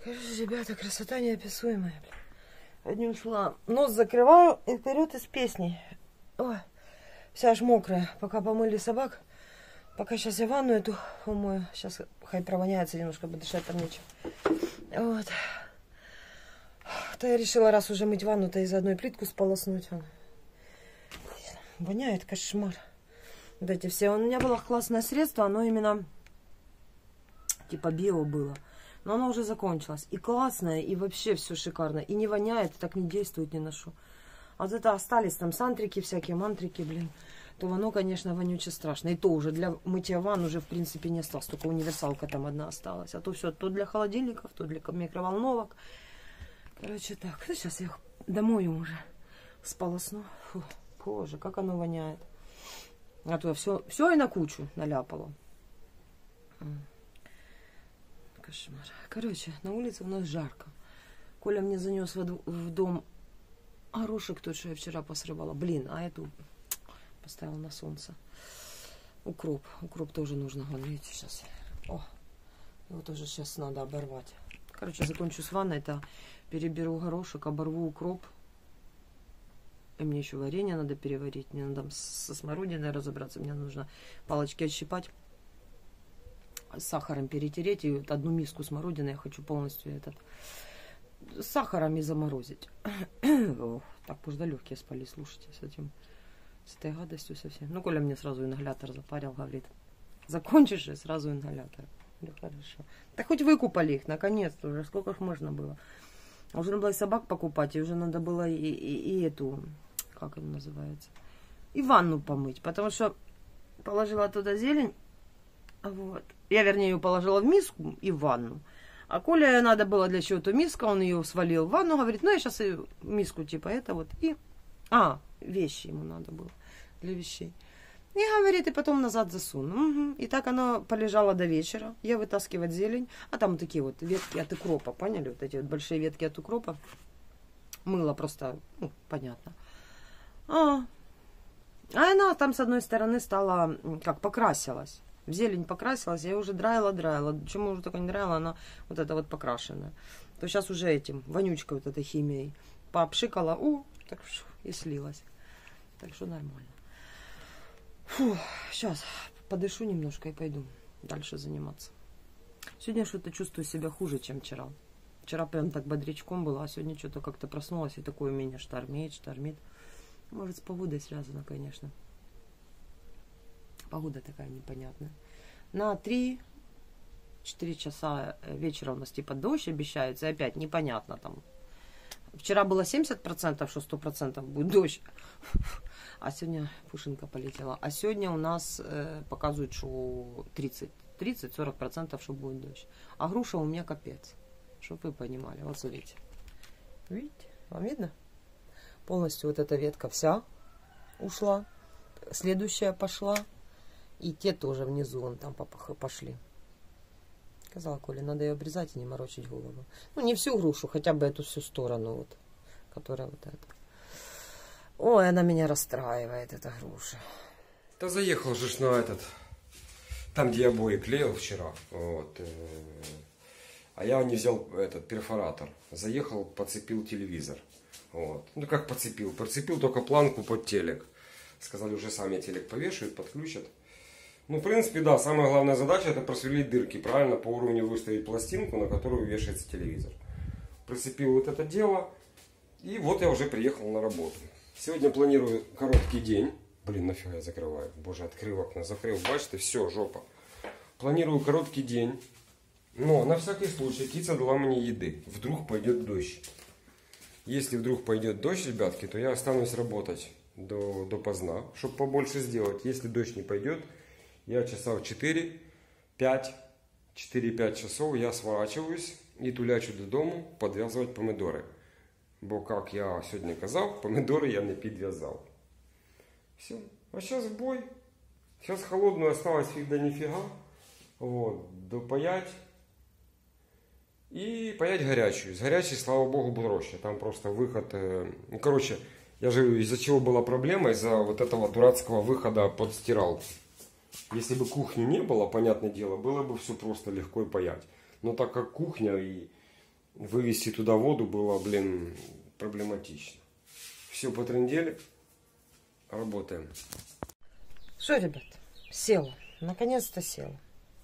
Короче, ребята, красота неописуемая. Одним словом, нос закрываю и вперед из песни. Ой, вся аж мокрая. Пока помыли собак. Пока сейчас я ванну эту умою. Сейчас хай провоняется немножко, подышать там нечем. Вот. То я решила, раз уже мыть ванну, то и заодно и плитку сполоснуть. Воняет кошмар. Вот эти все. У меня было классное средство, оно именно типа био было. Но оно уже закончилось. И классное, и вообще все шикарно. И не воняет, так не действует ни на что. А вот это остались там сантрики всякие, мантрики, блин. То оно, конечно, вонюче страшно. И то уже для мытья ванн уже, в принципе, не осталось. Только универсалка там одна осталась. А то все, то для холодильников, то для микроволновок. Короче, так. Ну, сейчас я их домою уже. Сполосну. Фу, боже, как оно воняет. А то я все и на кучу наляпала. Кошмар. Короче, на улице у нас жарко. Коля мне занес в дом горошек тот, что я вчера посрывала. Блин, а эту поставила на солнце. Укроп. Укроп тоже нужно. Вон, видите, сейчас. О, его тоже сейчас надо оборвать. Короче, закончу с ванной. Это переберу горошек, оборву укроп. И мне еще варенье надо переварить. Мне надо со смородиной разобраться. Мне нужно палочки отщипать. С сахаром перетереть. И вот одну миску смородины я хочу полностью с сахаром и заморозить. Так, пусть легкие спали, слушайте, с этой гадостью совсем. Ну, Коля мне сразу ингалятор запарил, говорит, закончишь и сразу ингалятор. Да хорошо. Да хоть выкупали их, наконец-то уже, сколько их можно было. Уже надо было и собак покупать, и уже надо было и эту, как она называется, и ванну помыть, потому что положила туда зелень, вот. Я, вернее, ее положила в миску и в ванну. А Коля надо было для чего-то миска, он ее свалил в ванну, говорит, ну я сейчас и миску типа это вот, и... вещи ему надо было для вещей. И говорит, и потом назад засуну. Угу. И так оно полежало до вечера. Я вытаскивать зелень. А там такие вот ветки от укропа, поняли? Вот эти вот большие ветки от укропа. Мыло просто, понятно. А она там с одной стороны стала, как покрасилась. В зелень покрасилась, я ее уже драила. Почему уже только не драила, она вот эта вот покрашенная. То сейчас уже этим, вонючкой вот этой химией пообшикала, так и слилась. Так что нормально. Фу, сейчас подышу немножко и пойду дальше заниматься. Сегодня что-то чувствую себя хуже, чем вчера. Вчера прям так бодрячком было, а сегодня что-то как-то проснулась, и такое у меня штормит. Может, с погодой связано, конечно. Погода такая непонятная. На 3-4 часа вечера у нас типа дождь обещается, и опять непонятно там. Вчера было 70%, что 100% будет дождь. А сегодня пушинка полетела. А сегодня у нас показывают, что 30-40%, что будет дождь. А груша у меня капец. Чтоб вы понимали. Вот смотрите. Видите? Вам видно? Полностью вот эта ветка вся ушла. Следующая пошла. И те тоже внизу вон там пошли. Сказала Коля, надо ее обрезать и не морочить голову. Ну, не всю грушу, хотя бы эту всю сторону, вот, которая вот эта. Ой, она меня расстраивает, эта груша. Да заехал же на этот, там, где я обои клеил вчера, вот. А я не взял этот перфоратор. Заехал, подцепил телевизор. Вот. Ну, как подцепил? Подцепил только планку под телек. Сказали, уже сами телек повешают, подключат. Ну, в принципе, да, самая главная задача это просверлить дырки, правильно, по уровню выставить пластинку, на которую вешается телевизор. Прицепил вот это дело, и вот я уже приехал на работу. Сегодня планирую короткий день. Блин, нафига я закрываю? Боже, открыл окна, закрыл, бачите, все, жопа. Планирую короткий день, но на всякий случай Кица дала мне еды. Вдруг пойдет дождь. Если вдруг пойдет дождь, ребятки, то я останусь работать до поздна, чтобы побольше сделать. Если дождь не пойдет, я часа в 4-5 часов я сворачиваюсь и тулячу додому подв'язувати помидори. Бо, как я сьогодні казав, помидори я не підв'язав. Все. А сейчас в бой. Сейчас холодную осталось фиг да нифига. Вот. Допаять. И паять горячую. С горячей, слава богу, было проще. Там просто выход... Ну, короче, я же из-за чего была проблема? Из-за вот этого дурацкого выхода под стиралку. Если бы кухни не было, понятное дело, было бы все просто легко и паять. Но так как кухня и вывести туда воду было, блин, проблематично. Все потрындели, работаем. Что, ребят, села. Наконец-то села.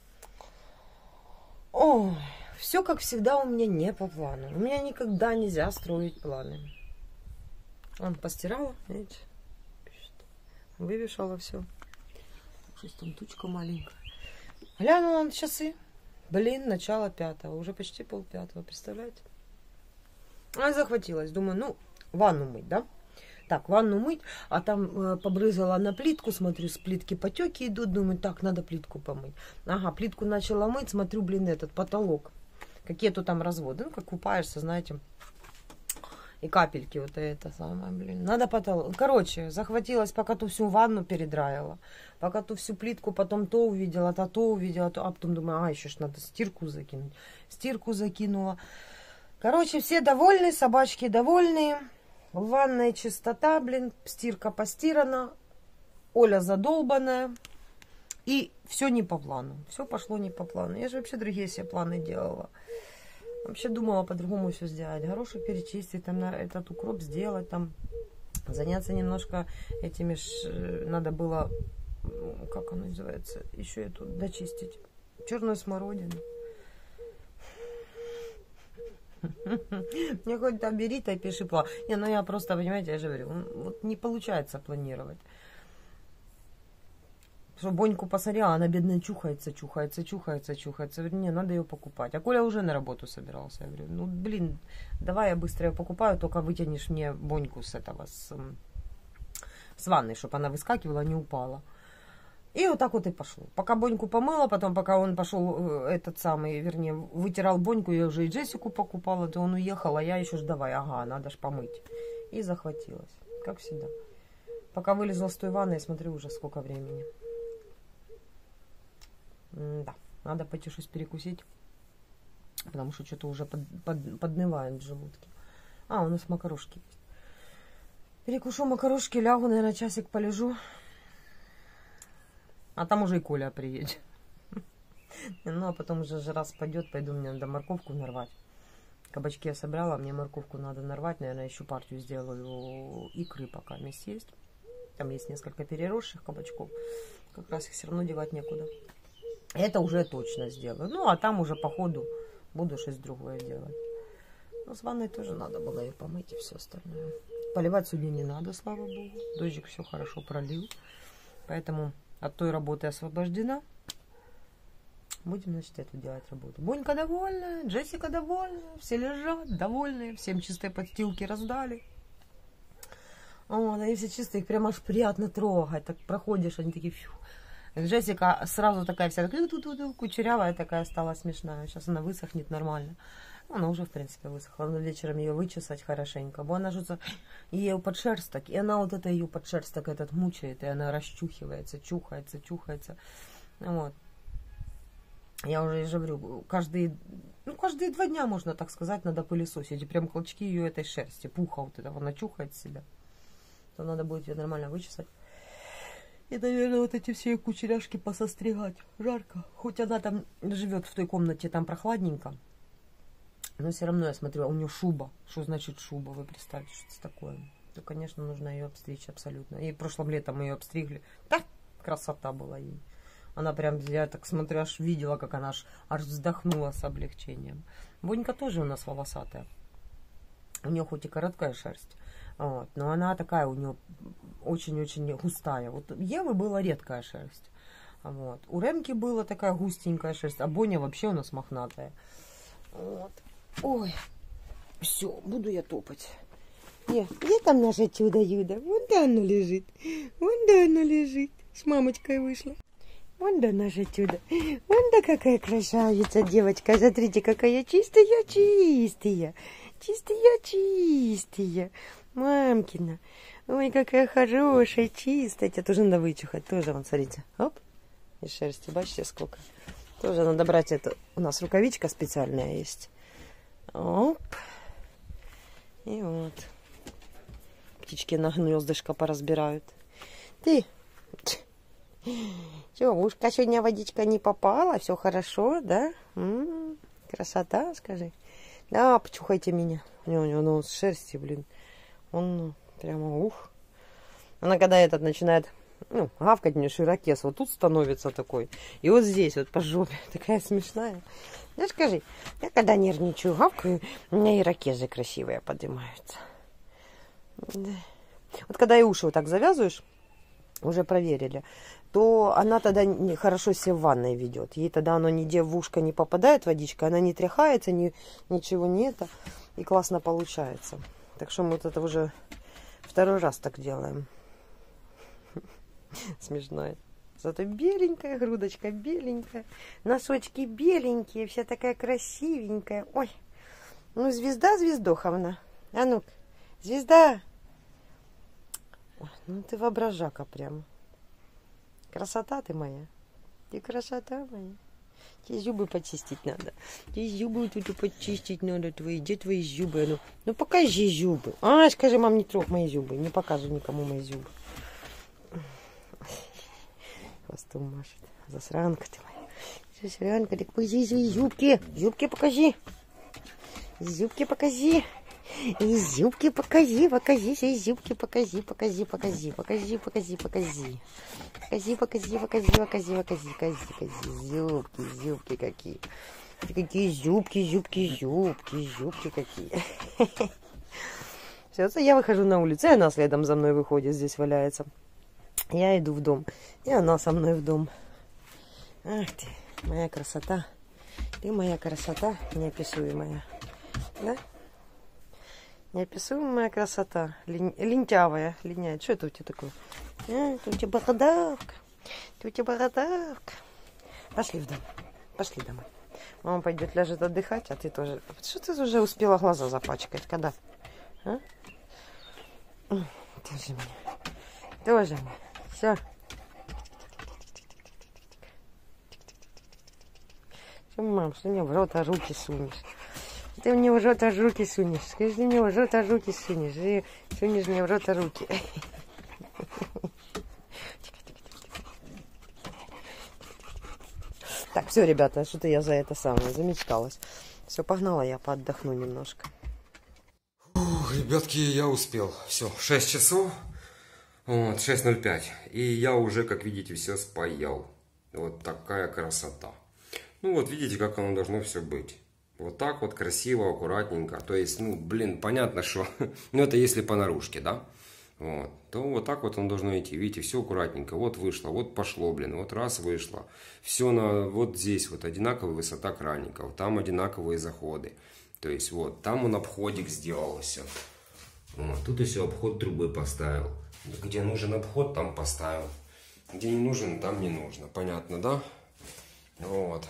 Ой, все как всегда у меня не по плану. У меня никогда нельзя строить планы. Он постирала, видите, вывешала все. Сейчас там тучка маленькая. Глянула на часы. Блин, начало 5-го, уже почти 4:30, представляете? А захватилась, думаю, ну, ванну мыть, да? Так, ванну мыть, а там побрызгала на плитку, смотрю, с плитки потеки идут, думаю, так, надо плитку помыть. Ага, плитку начала мыть, смотрю, блин, этот потолок. Какие-то там разводы, ну, как купаешься, знаете, и капельки вот это самое, блин. Надо потолок. Короче, захватилась, пока ту всю ванну передраила, пока ту всю плитку, потом то увидела, то увидела, то, а потом думаю, еще ж надо стирку закинуть. Стирку закинула. Короче, все довольны, собачки довольные. В ванной чистота, блин, стирка постирана, Оля задолбанная. И все не по плану. Все пошло не по плану. Я же вообще другие себе планы делала. Вообще думала по-другому все сделать. Горошек перечистить, там этот укроп сделать, там заняться немножко этими надо было, как оно называется, еще эту дочистить. Черную смородину. Мне хоть там бери, то пиши план. Не, ну я просто, понимаете, я же говорю, вот не получается планировать. Что Боньку посмотрела, она бедная чухается. Говорю, не, надо ее покупать. А Коля уже на работу собирался. Я говорю, ну блин, давай я быстро ее покупаю, только вытянешь мне Боньку с этого, с ванной, чтобы она выскакивала, не упала. И вот так вот и пошло. Пока Боньку помыла, потом пока он пошел вернее, вытирал Боньку, я уже и Джессику покупала, то он уехал, а я еще ж давай, ага, надо ж помыть. И захватилась, как всегда. Пока вылезла с той ванны, я смотрю, уже сколько времени. Да, надо пойти что-то перекусить, потому что что-то уже поднывает в желудке. А, у нас макарошки есть. Перекушу макарошки, лягу, наверное, часик полежу. А там уже и Коля приедет. Ну, а потом уже жара спадет, пойду, мне надо морковку нарвать. Кабачки я собрала, мне морковку надо нарвать. Наверное, еще партию сделаю икры, пока вместе есть. Там есть несколько переросших кабачков. Как раз их все равно девать некуда. Это уже точно сделаю. Ну, а там уже по ходу буду что-то другое делать. Но с ванной тоже надо было ее помыть и все остальное. Поливать сегодня не надо, слава богу. Дождик все хорошо пролил. Поэтому от той работы освобождена. Будем, значит, эту делать работу. Бонька довольна, Джессика довольна. Все лежат довольные. Всем чистые подстилки раздали. Они все чистые, их прям аж приятно трогать. Так проходишь, они такие... Фью. Джессика сразу такая вся кучерявая такая стала, смешная. Сейчас она высохнет нормально. Она уже, в принципе, высохла. Надо вечером ее вычесать хорошенько. Бо она же ее подшерсток. И она вот это ее подшерсток этот мучает. И она расчухивается, чухается. Вот. Я уже говорю, каждые 2 дня, можно так сказать, надо пылесосить. И прям клочки ее этой шерсти, пуха вот этого, она чухает себя. То надо будет ее нормально вычесать. И, наверное, вот эти все кучеряшки посостригать. Жарко. Хоть она там живет в той комнате, там прохладненько. Но все равно я смотрю, у нее шуба. Что значит шуба? Вы представьте, что это такое. То, конечно, нужно ее обстричь абсолютно. И прошлым летом ее обстригли. Да, красота была ей. Она прям, я так смотрю, аж видела, как она аж вздохнула с облегчением. Бонька тоже у нас волосатая. У нее хоть и короткая шерсть. Вот, но она такая у нее очень-очень густая. Вот у Евы была редкая шерсть. Вот. У Ремки была такая густенькая шерсть, а Боня вообще у нас мохнатая. Вот. Ой, все, буду я топать. Где там наше чудо-юдо? Вон да оно лежит. С мамочкой вышла. Вон да наше чудо. Вон да какая красавица девочка. Смотрите, какая чистая. Чистая. Мамкина. Ой, какая хорошая, чистая. Тебе тоже надо вычухать. Тоже, вон, смотрите. Оп. И шерсти, бачите, сколько. Тоже надо брать это. У нас рукавичка специальная есть. Оп. И вот. Птички на гнездышко поразбирают. Ты. Че, ушка сегодня водичка не попала? Все хорошо, да? Красота, скажи. Да, почухайте меня. У него нос с шерсти, блин. Он прямо ух. Она когда этот начинает, ну, гавкать, мне ирокез вот тут становится такой. И вот здесь вот по жопе. Такая смешная. Да скажи, я когда нервничаю, гавкаю, у меня ирокезы красивые поднимаются. Да. Вот когда и уши вот так завязываешь, уже проверили, то она тогда хорошо себя в ванной ведет. Ей тогда оно нигде в ушко не попадает водичка, она не тряхается, ничего не это. И классно получается. Так что мы вот это уже второй раз так делаем. Смешное. Зато беленькая грудочка, беленькая. Носочки беленькие, вся такая красивенькая. Ой, ну звезда Звездоховна. А ну, звезда. Ой, ну ты воображака прям. Красота ты моя. Ты красота моя. Тебе зубы почистить надо. Тебе зубы тут почистить надо твои. Где твои зубы? Ну покажи зубы. А, скажи, мам, не трогай мои зубы. Не показывай никому мои зубы. Хвостом машет. Засранка ты моя. Засранка, так покажи свои зубки. Зубки покажи. Зубки покажи. И зубки покажи, покажи свои зубки, покажи, покажи, покажи, покажи, покажи, покажи. Покажи, покажи, покажи, покажи, покажи, покажи, покажи. Зубки, зубки какие. Какие зубки, зубки, зубки, зубки какие. Все, я выхожу на улицу, и она следом за мной выходит, здесь валяется. Я иду в дом, и она со мной в дом. Ах ты, моя красота. Ты моя красота неописуемая. Да? Неописуемая красота. Лентявая, линяет. Что это у тебя такое? Это у тебя бородавка. Это у тебя бородавка. Пошли в дом. Пошли домой. Мама пойдет, ляжет отдыхать, а ты тоже. Что ты уже успела глаза запачкать? Когда? А? Тоже меня. Тоже меня. Все. Что, мам, что мне в рот руки сунешь? Ты мне в рот руки сунешь. Скажи, ты мне в рот руки сунешь. И сунешь мне в рот руки. Так, все, ребята, что-то я за это самое замечталась. Все, погнала я поотдохну немножко. Ух, ребятки, я успел. Все, 6 часов. Вот, 6:05. И я уже, как видите, все спаял. Вот такая красота. Ну вот, видите, как оно должно все быть. Вот так вот красиво, аккуратненько. То есть, ну, блин, понятно, что... Ну, это если по наружке, да? Вот. То вот так вот оно должно идти. Видите, все аккуратненько. Вот вышло, вот пошло, блин. Вот раз вышло. Все на... Вот здесь вот одинаковая высота краников. Там одинаковые заходы. То есть, вот. Там он обходик сделался. Вот. Тут еще обход трубы поставил. Где нужен обход, там поставил. Где не нужен, там не нужно. Понятно, да? Вот.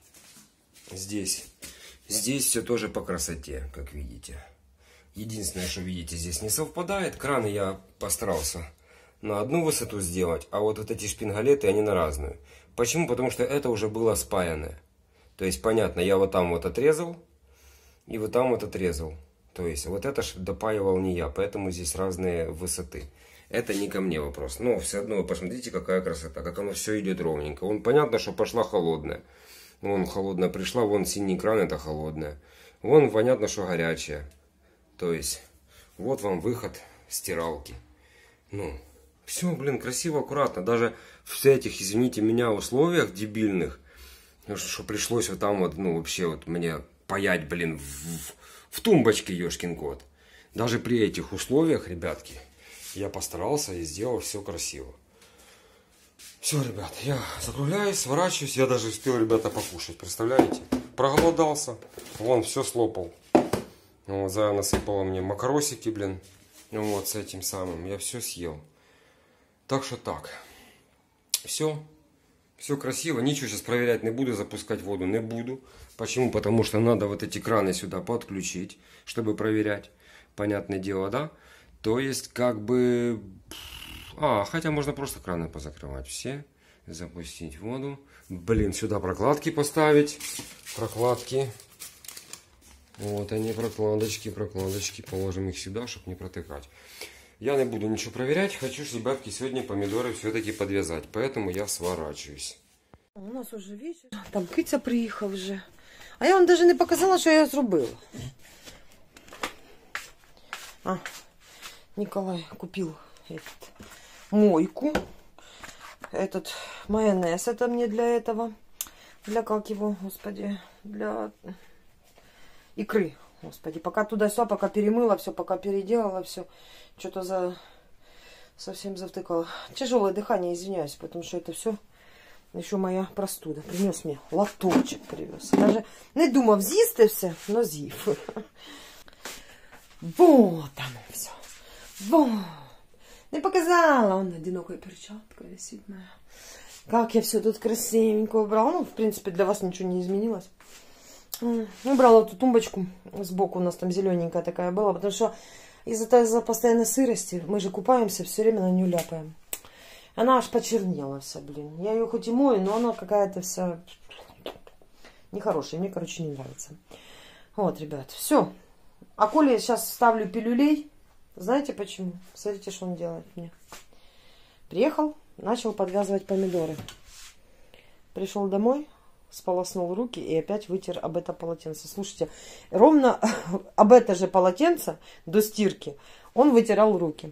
Здесь все тоже по красоте, как видите. Единственное, что видите, здесь не совпадает. Краны я постарался на одну высоту сделать, а вот эти шпингалеты, они на разную. Почему? Потому что это уже было спаянное. То есть, понятно, я вот там вот отрезал, и вот там вот отрезал. То есть, вот это ж допаивал не я, поэтому здесь разные высоты. Это не ко мне вопрос. Но все равно, посмотрите, какая красота, как оно все идет ровненько. Вон понятно, что пошла холодная. Вон холодная пришла, вон синий кран, это холодная. Вон понятно, что горячая. То есть, вот вам выход стиралки. Ну, все, блин, красиво, аккуратно. Даже в этих, извините меня, условиях дебильных, что пришлось вот там вот, ну, вообще вот мне паять, блин, в тумбочке, ешкин кот. Даже при этих условиях, ребятки, я постарался и сделал все красиво. Все, ребят, я закругляюсь, сворачиваюсь. Я даже успел, ребята, покушать. Представляете? Проголодался. Вон, все слопал. Вот, Зая насыпала мне макаросики, блин. Вот, с этим самым. Я все съел. Так что так. Все. Все красиво. Ничего сейчас проверять не буду. Запускать воду не буду. Почему? Потому что надо вот эти краны сюда подключить, чтобы проверять. Понятное дело, да? То есть, как бы... хотя можно просто краны позакрывать все. Запустить воду. Блин, сюда прокладки поставить. Прокладки. Вот они, прокладочки. Положим их сюда, чтобы не протыкать. Я не буду ничего проверять. Хочу, ребятки, сегодня помидоры все-таки подвязать. Поэтому я сворачиваюсь. У нас уже вечер. Там киця приїхав вже. А я вам даже не показала, що я зробила. Николай купил мойку. Этот майонез, это мне для этого. Для как его, господи, для икры. Господи, пока туда-сюда, пока перемыла все, пока переделала все. Что-то совсем завтыкала. Тяжелое дыхание, извиняюсь, потому что это все еще моя простуда. Принес мне лоточек, привез. Даже не думав з'їсти все, но з'їв. Вот оно все. Вот. Не показала. Он одинокая перчатка висит моя. Как я все тут красивенько убрала. Ну, в принципе, для вас ничего не изменилось. Убрала эту тумбочку. Сбоку у нас там зелененькая такая была. Потому что из-за постоянной сырости мы же купаемся, все время на нее ляпаем. Она аж почернела вся, блин. Я ее хоть и мою, но она какая-то вся нехорошая. Мне, короче, не нравится. Вот, ребят, все. А Коле я сейчас ставлю пилюлей. Знаете почему? Смотрите, что он делает мне. Приехал, начал подвязывать помидоры. Пришел домой, сполоснул руки и опять вытер об это полотенце. Слушайте, ровно об это же полотенце до стирки он вытирал руки.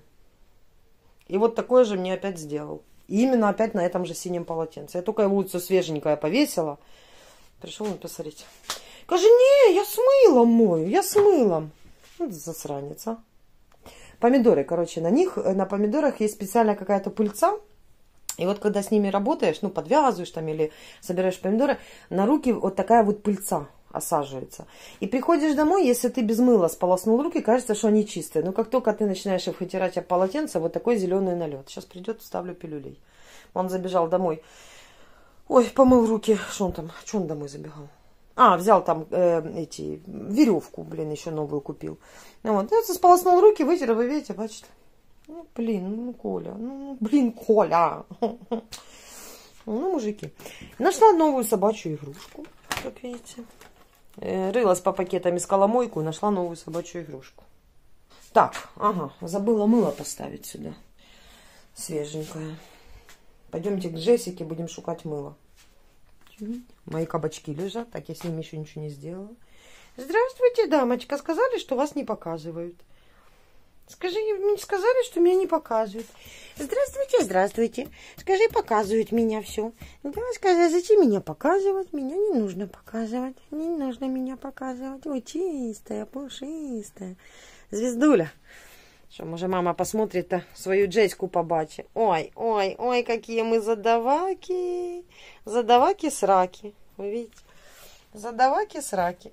И вот такое же мне опять сделал. И именно опять на этом же синем полотенце. Я только его все свеженькое повесила. Пришел на посмотреть. Скажи, не, я с мылом мою, я с мылом. Вот засранец, а. Помидоры, короче, на помидорах есть специальная какая-то пыльца. И вот когда с ними работаешь, ну, подвязываешь там или собираешь помидоры, на руки вот такая вот пыльца осаживается. И приходишь домой, если ты без мыла сполоснул руки, кажется, что они чистые. Но как только ты начинаешь их вытирать об полотенце, вот такой зеленый налет. Сейчас придет, ставлю пилюлей. Он забежал домой. Ой, помыл руки. Что он там? Что он домой забегал? Взял там веревку, блин, еще новую купил. Вот. Я сполоснул руки, вытер, вы видите, бачите. Ну, блин, Коля. Ну, блин, Коля. Ну, мужики. Нашла новую собачью игрушку, как видите. Рылась по пакетам, искала мойку и нашла новую собачью игрушку. Так, забыла мыло поставить сюда. Свеженькое. Пойдемте к Джессике, будем шукать мыло. Мои кабачки лежат, так я с ними еще ничего не сделала. Здравствуйте, дамочка. Сказали, что вас не показывают. Скажи, мне сказали, что меня не показывают. Здравствуйте, здравствуйте. Скажи, показывают меня все. Да, скажи, зачем меня показывать? Меня не нужно показывать. Не нужно меня показывать. Ой, чистая, пушистая. Звездуля. Что, может, мама посмотрит свою Джеську побачит. Ой, ой, ой, какие мы задаваки. Задаваки-сраки. Вы видите? Задаваки-сраки.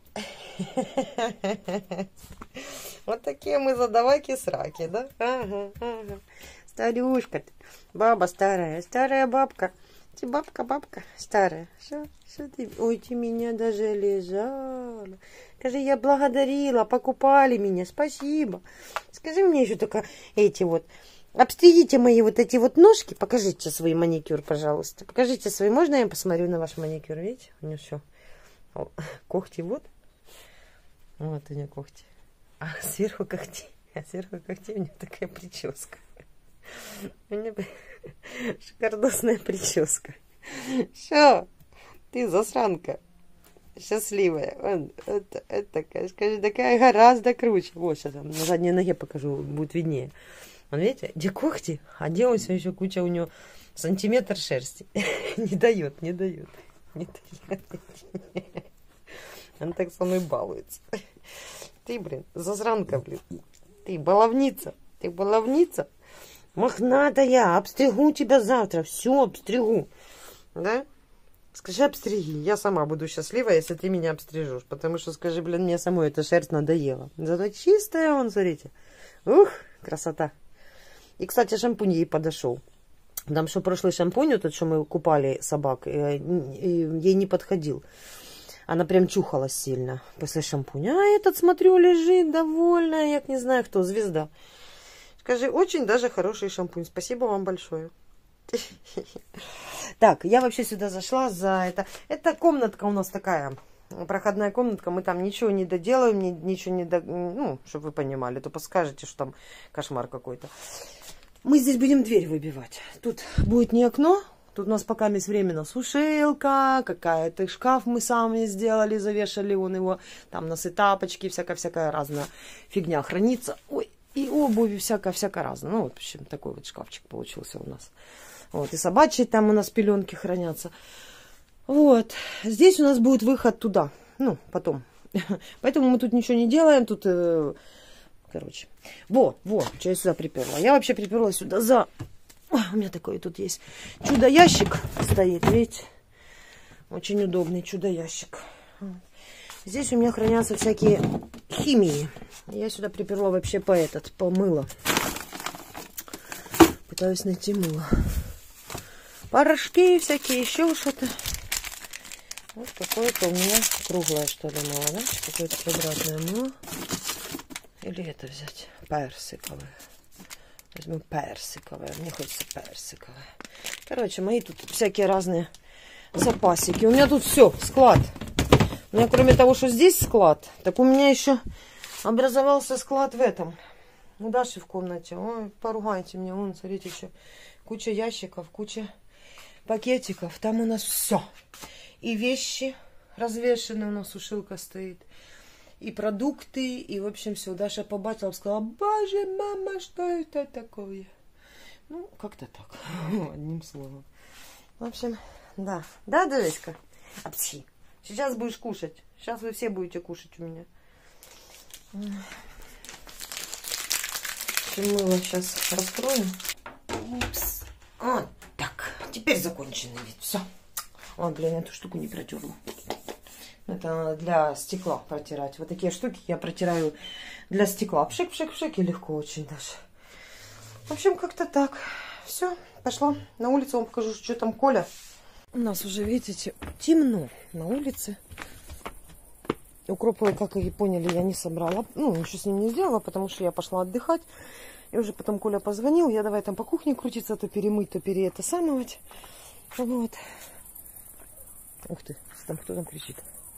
Вот такие мы задаваки-сраки, да? Ага. Старюшка ты. Баба старая. Старая бабка. Ты бабка старая. Что ты? Ой, ты меня даже лежала. Скажи, я благодарила, покупали меня, спасибо. Скажи мне еще только эти вот. Обстригите мои вот эти вот ножки. Покажите свой маникюр, пожалуйста. Покажите свой. Можно я посмотрю на ваш маникюр? Видите? У него все. Когти вот. Вот у него когти. А сверху когти. А сверху когти у него такая прическа. У него шикардосная прическа. Что? Ты засранка. Счастливая. Это, скажи, такая гораздо круче. Вот сейчас на задней ноге покажу, будет виднее. Вон, видите, где когти, а где он все еще куча у него сантиметр шерсти. Не дает. Он так со мной балуется. Ты, блин, засранка, блин. Ты баловница. Мохнатая, обстригу тебя завтра. Все, обстригу. Да? Скажи, обстриги. Я сама буду счастлива, если ты меня обстрижешь. Потому что, скажи, блин, мне самой эта шерсть надоела. Зато чистая он, смотрите. Ух, красота. И, кстати, шампунь ей подошел. Потому что прошлый шампунь, тот, что мы купали собак, ей не подходил. Она прям чухалась сильно после шампуня. А этот, смотрю, лежит довольная. Я не знаю, кто, звезда. Скажи, очень даже хороший шампунь. Спасибо вам большое. Так, я вообще сюда зашла за это. Это комнатка у нас такая, проходная комнатка. Мы там ничего не доделаем, ничего не ну, чтобы вы понимали. То скажете, что там кошмар какой-то. Мы здесь будем дверь выбивать. Тут будет не окно. Тут у нас пока есть временно сушилка, какая-то шкаф мы сами сделали, завешали он его. Там у нас и тапочки, всякая разная фигня хранится. Ой, И обувь, и всякое разное. Ну, в общем, такой вот шкафчик получился у нас. Вот, и собачьи там у нас пеленки хранятся. Вот, здесь у нас будет выход туда. Ну, потом. Поэтому мы тут ничего не делаем. Тут, короче. Вот, что я сюда приперла. Я вообще приперла сюда за... У меня такой тут есть чудо-ящик стоит, видите? Очень удобный чудо-ящик. Здесь у меня хранятся всякие химии. Я сюда приперла вообще по мыло. Пытаюсь найти мыло. Порошки всякие, еще что-то. Вот какое-то у меня круглое, что ли, мыло, да? Какое-то квадратное мыло. Или это взять? Персиковое. Возьму персиковое. Мне хочется персиковое. Короче, мои тут всякие разные запасики. У меня тут все, склад. У меня кроме того, что здесь склад, так у меня еще образовался склад в этом. У Даши в комнате. Ой, поругайте меня. Вон, смотрите, еще куча ящиков, куча пакетиков. Там у нас все. И вещи развешаны, у нас сушилка стоит. И продукты, и в общем все. Даша побачила, сказала: боже, мама, что это такое? Ну, как-то так. Одним словом. В общем, да. Да, Дочка? Апси. Сейчас будешь кушать. Сейчас вы все будете кушать у меня. Мыло сейчас раскроем. Упс. Вот так. Теперь законченный вид. Все. Ой, блин, эту штуку не протерла. Это для стекла протирать. Вот такие штуки я протираю для стекла. Пшик-пшик-пшик, и легко очень даже. В общем, как-то так. Все, пошла на улицу, вам покажу, что там Коля. У нас уже, видите, темно на улице. Укроп, как и поняли, я не собрала. Ну, ничего с ним не сделала, потому что я пошла отдыхать. И уже потом Коля позвонил. Я давай там по кухне крутиться, то перемыть, то это самовать. Вот. Ух ты, там кто там кричит?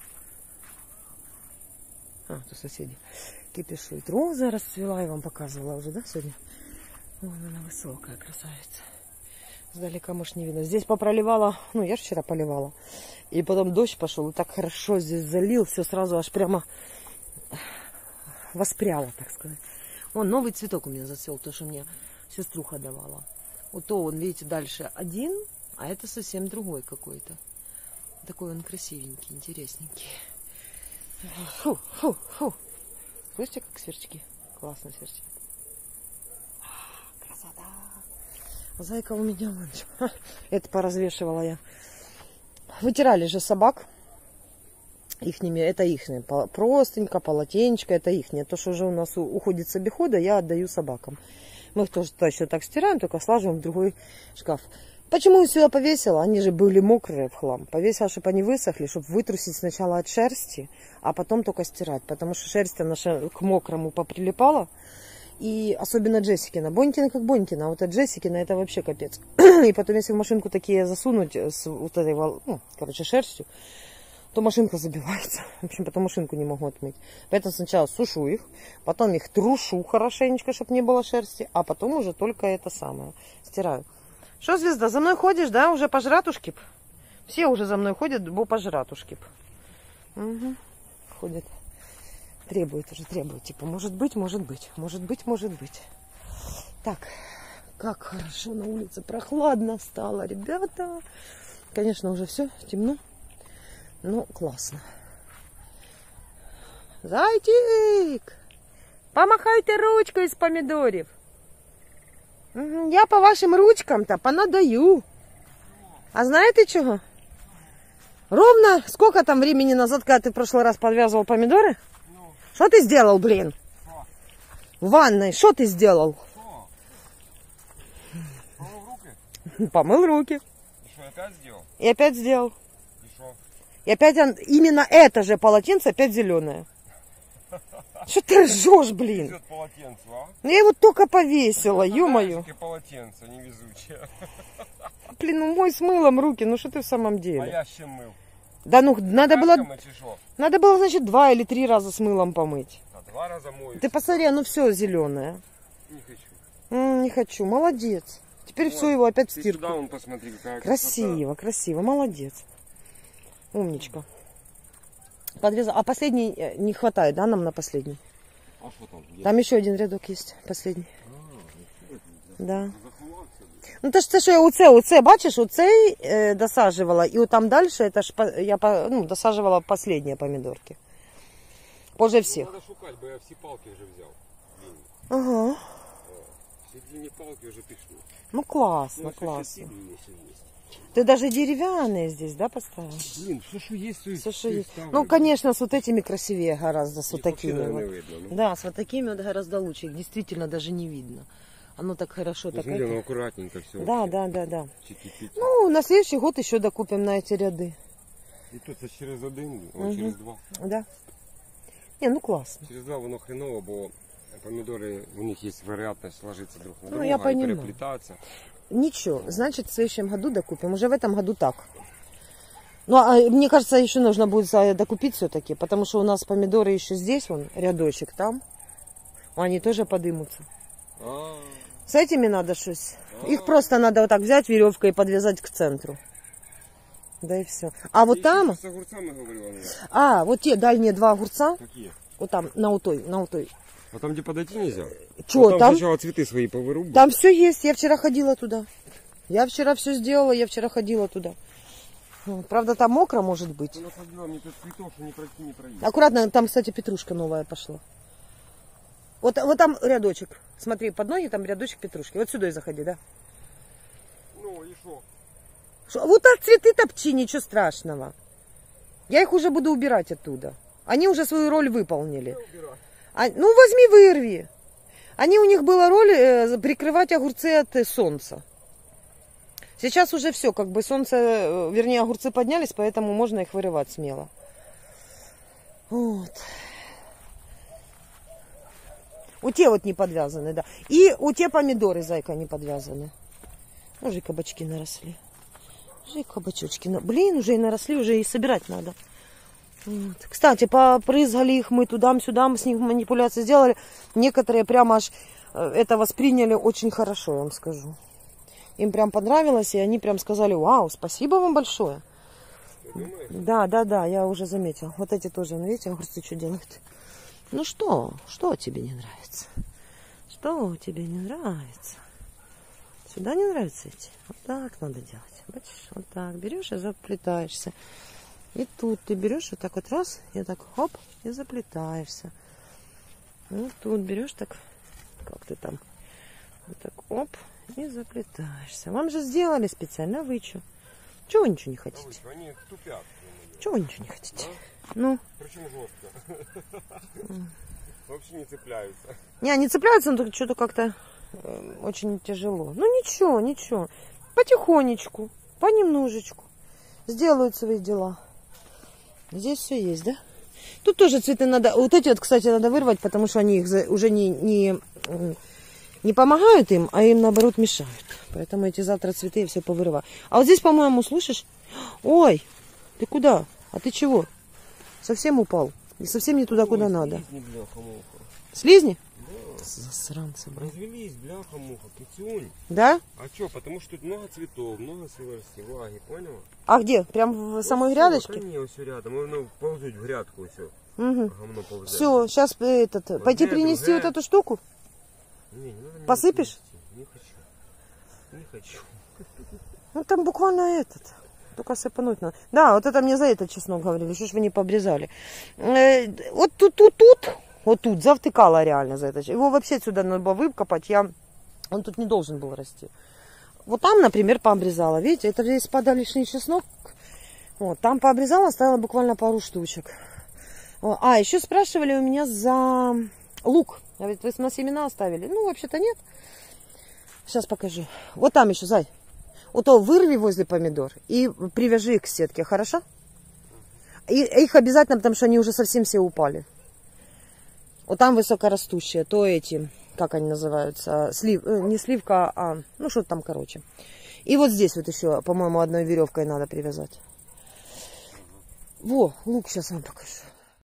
А, то соседи. Кипишует. Роза расцвела, я вам показывала уже, да, сегодня? Вон она высокая, красавица. Сдалека, может, не видно. Здесь попроливала, ну, я же вчера поливала. И потом дождь пошел, и так хорошо здесь залил. Все сразу аж прямо воспряло, так сказать. Вон, новый цветок у меня зацвел, то, что мне сеструха давала. Вот то он, видите, дальше один, а это совсем другой какой-то. Такой он красивенький, интересненький. Фу, фу, фу. Слышите, как сверчки? Классно сверчки. Красота. Зайка у меня вон. Это поразвешивала я. Вытирали же собак. Ихними, это ихние. Простынька, полотенечко, это ихнее. То, что уже у нас уходит с обихода, я отдаю собакам. Мы их тоже точно так стираем, только слаживаем в другой шкаф. Почему я сюда повесила? Они же были мокрые в хлам. Повесила, чтобы они высохли, чтобы вытрусить сначала от шерсти, а потом только стирать. Потому что шерсть наша к мокрому поприлипала. И особенно Джессикина. Бонькина как Бонькина, а вот от Джессикина это вообще капец. И потом, если в машинку такие засунуть с вот этой, ну, короче, шерстью, то машинка забивается. В общем, потом машинку не могу отмыть. Поэтому сначала сушу их, потом их трушу хорошенечко, чтобы не было шерсти, а потом уже только это самое стираю. Что, звезда, за мной ходишь, да? Уже пожратушки? Все уже за мной ходят, бо пожратушки. Угу. Ходят. Требует уже, требует. Типа, может быть, может быть. Может быть, может быть. Так, как хорошо на улице. Прохладно стало, ребята. Конечно, уже все темно. Ну, классно. Зайчик! Помахайте ручкой из помидоров. Я по вашим ручкам-то понадаю. А знаете чего? Ровно сколько там времени назад, когда ты в прошлый раз подвязывал помидоры? Что ты сделал, блин? В ванной. Что ты сделал? Помыл руки. И что, опять сделал? И опять сделал. И что? И опять именно это же полотенце опять зеленое. Что ты ржешь, блин? Идет полотенце, а? Я его только повесила, ё-моё. Полотенце невезучее. Блин, ну мой с мылом руки, ну что ты в самом деле? А я с чем мыл? Да ну, надо было, Мочишь, значит, 2 или 3 раза с мылом помыть. а 2 раза мою. Ты посмотри, оно все зеленое. Не хочу. Не хочу, молодец. Теперь Вот, все его опять в ты стирку. сюда вон посмотри, какая Красиво, красиво, молодец. Умничка. Подвязал. А последний не хватает, да, нам на последний? А что там? Там еще один рядок есть, последний. Да. Ну то ж це, що я оце, бачиш, оцей досаджувала, і от там далі, це ж я досаджувала последні помідорки. Позже всіх. Надо шукати, бо я всі палки вже взяв. Ага. Всі длинні палки вже пішли. Ну классно, классно. Ты даже деревянные здесь, да, поставил? Блин, все, что есть, то есть. Все, что есть. Ну, конечно, с вот этими красивее гораздо, с вот такими. Вот. Вот. Видно, ну. Да, с вот такими вот гораздо лучше. Их действительно даже не видно. Оно так хорошо. Так Смотри, ну аккуратненько все. Да, да, да, да. Чики-пики. Ну, на следующий год еще докупим на эти ряды. И тут через один, а через два. Да. Не, ну классно. Через два воно хреново, бо помидоры, у них есть вероятность ложиться друг на Ну, друга я и понимаю. переплетаться. Ничего, значит, в следующем году докупим. Уже в этом году так. Ну, а мне кажется, еще нужно будет докупить все-таки, потому что у нас помидоры еще здесь, вон, рядочек там. Они тоже подымутся. С этими надо что-то. Их просто надо вот так взять веревкой и подвязать к центру. Да и все. А вот там... С огурцами говорила она. А, вот те дальние два огурца. Какие? Вот там, на утой. А там, где подойти нельзя? Че, Вот там? сначала цветы свои повырубай. Там все есть. Я вчера ходила туда. Я вчера все сделала, я вчера ходила туда. Правда, там мокро может быть. Ты насадила мне тут цветов, что не пройти, не пройти. Аккуратно, там, кстати, петрушка новая пошла. Вот там рядочек. Смотри, под ноги там рядочек петрушки. Вот сюда и заходи, да? Ну и что? Вот так цветы топчи, ничего страшного. Я их уже буду убирать оттуда. Они уже свою роль выполнили. Ну, возьми, вырви. У них была роль прикрывать огурцы от солнца. Сейчас уже все, как бы солнце, вернее, огурцы поднялись, поэтому можно их вырывать смело. Вот. У те вот не подвязаны, да. И у те помидоры, зайка, не подвязаны. Уже кабачки наросли. Уже кабачочки. Блин, уже и наросли, уже и собирать надо. Вот. Кстати, попрызгали их мы туда-сюда, мы с них манипуляции сделали. Некоторые прямо аж это восприняли очень хорошо, я вам скажу. Им прям понравилось, и они прям сказали: вау, спасибо вам большое. Да, я уже заметила. Вот эти тоже, видите, огурцы что делают. Ну что тебе не нравится? Что тебе не нравится? Сюда не нравятся эти? Вот так надо делать. Бачишь, вот так берешь и заплетаешься. И тут ты берешь вот так вот раз, и так хоп, и заплетаешься. Вот тут берешь так, как ты там, вот так оп, и заплетаешься. Вам же сделали специально, а вы что? Чего вы ничего не хотите? Они тупят. Чего вы ничего не хотите? Да? Ну. Причем жестко. Вообще не цепляются. Не цепляются, но что-то как-то очень тяжело. Ну ничего. Потихонечку, понемножечку сделают свои дела. Здесь все есть, да? Тут тоже цветы надо... Вот эти вот, кстати, надо вырвать, потому что они их уже не помогают им, а им, наоборот, мешают. Поэтому эти завтра цветы я все повырываю. А вот здесь, по-моему, слышишь? Ой, ты куда? А ты чего? Совсем упал? И совсем не туда, куда надо. Слизни? Да. Засранцы, блин. Развелись, бляха-муха, китюнь. Да? А что? Потому что тут много цветов, много сырости, влаги, поняла? А где? Прям в самой грядочке? Не, все рядом. Можно ползуть в грядку, все. Угу. Говно Все, сейчас пойти принести вот эту штуку? Не надо. Посыпешь? Не хочу. Ну там буквально только сыпануть надо. Да, вот это мне за этот чеснок говорили, что ж вы не пообрезали. Вот тут завтыкала реально за это. Его вообще сюда надо было выкопать, он тут не должен был расти. Вот там, например, пообрезала. Видите, это весь подалишний чеснок. Вот, там пообрезала, оставила буквально пару штучек. А, еще спрашивали у меня за лук. Говорит, вы на семена оставили? Ну, вообще-то нет. Сейчас покажу. Вот там еще, Зай. Вот то вырви возле помидор и привяжи их к сетке, хорошо? И их обязательно, потому что они уже совсем все упали. Вот там высокорастущие, то эти, как они называются, не сливка, а, ну что там, короче. И вот здесь вот еще, по-моему, одной веревкой надо привязать. Во, лук сейчас вам покажу.